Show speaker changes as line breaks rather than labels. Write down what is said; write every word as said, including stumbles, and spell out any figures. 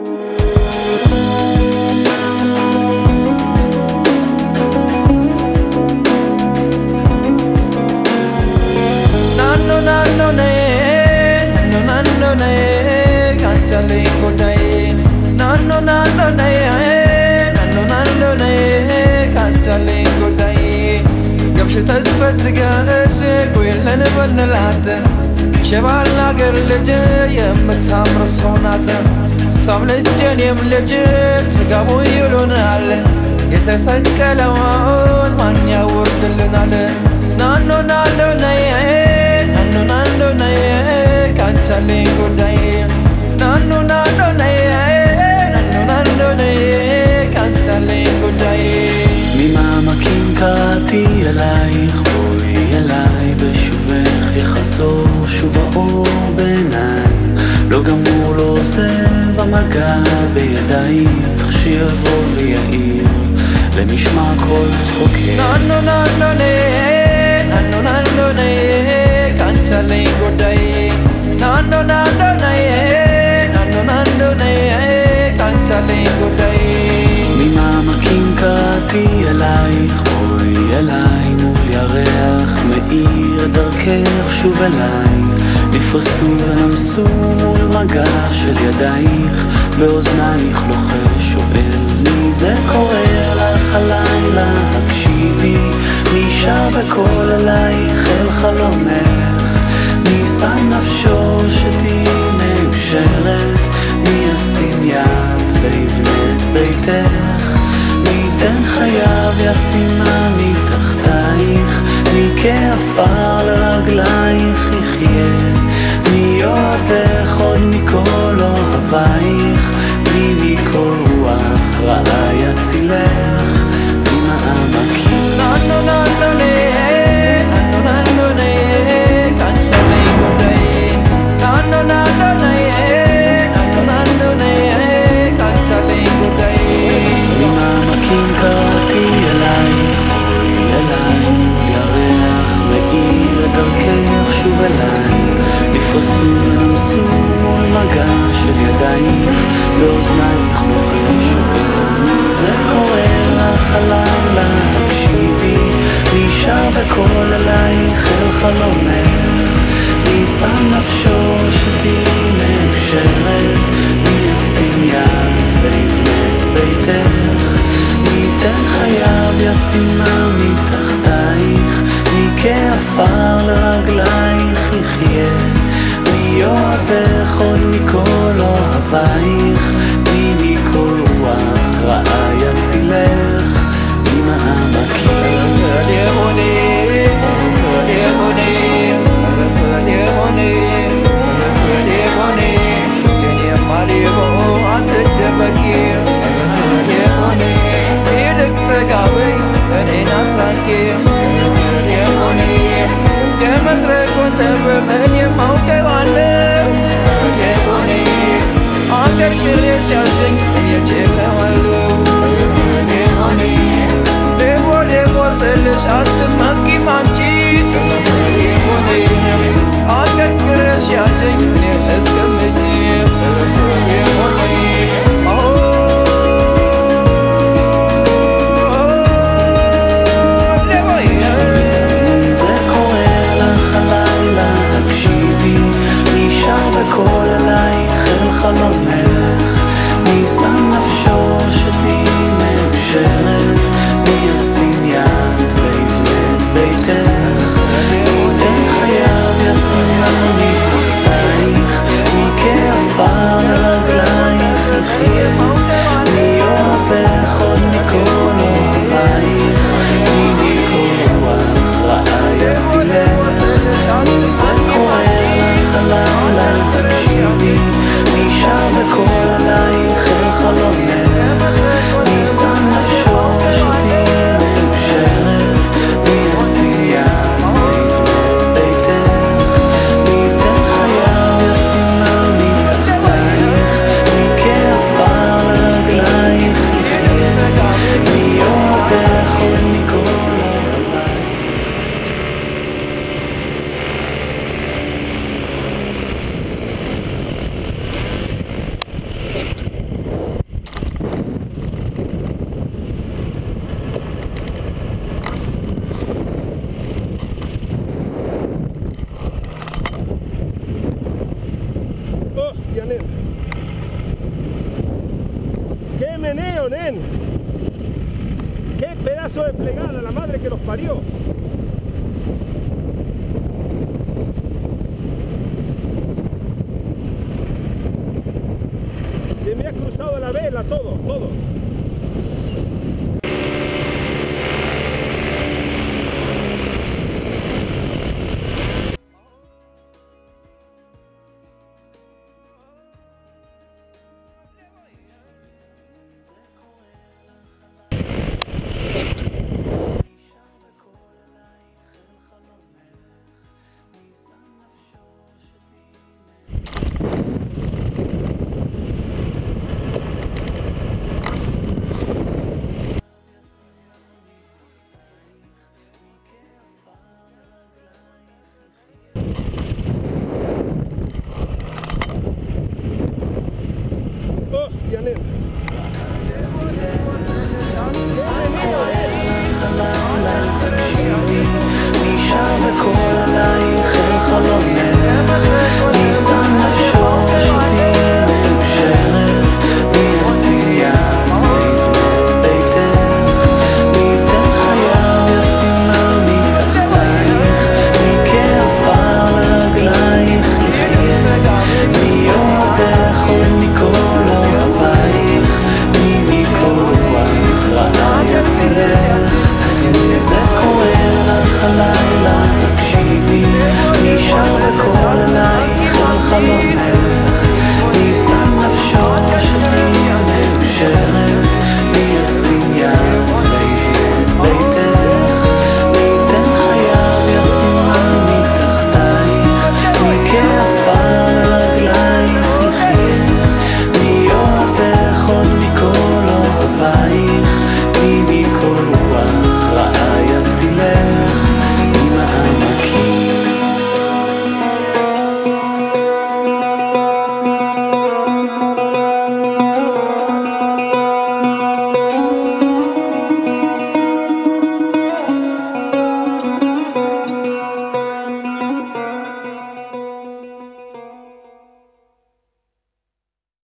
شبالنا قر لجي يمتامر صوناتن صام لجين يم لجي تقابو يلونال يتسكلون من يورد لنال نانو نانو نيه نانو نانو نيه كانتالي قداي نانو نانو نيه نانو نانو نيه كانتالي قداي
مما مكين קראתי אלייך בואי אליי בשובך יחזור שוב האור בעיניי לא גמור לא עוזב המגע בידייך שיבוא ויעיר למשמע כל צחוקך
ננו ננו נה ננו ננו נה קנצלי גודאי ננו ננו נה ננו ננו נה קנצלי גודאי
ממעמקים קראתי אלייך בואי אליי מול ירח מאיר דרכך שוב אליי נפרסו ונמסו מול מגע של ידייך באוזנייך לוחש שואל מי זה קורא לך הלילה הקשיבי מי שר בקול אלייך אל חלומך מי שם נפשו שתהי מאושרת מי ישים יד ויבנה את ביתך מי ייתן חייו ישימה מתחתייך מי כעפר לרגלייך יחיה מי אוהבך עוד מכל אוהבייך מי מכל רוח רעה יצילך ממעמקים
ננו ננו נה ננו ננו נה קנצלי גודאי ננו ננו נה
ממעמקים קראתי אלייך בואי אליי מול ירח מאיר דרכך שוב אליי נפרסו ונמסו מול מגע של ידייך באוזנייך לוחש שואל מי זה קורא לך הלילה הקשיבי מי שר בקול אלייך אל חלומך מי שם נפשו שתהי מאושרת מי ישים יד ויבנה את ביתך מי ייתן חייו ישימה מתחתייך מי כעפר לרגלייך יחיה מי אוהבך עוד מכל אוהבייך מי מכל רוח רעה יצילך ממעמקים
meneo, nen! ¡Qué pedazo de plegada, la madre que los parió! Se me ha cruzado la vela, todo, todo. Hostia, nena.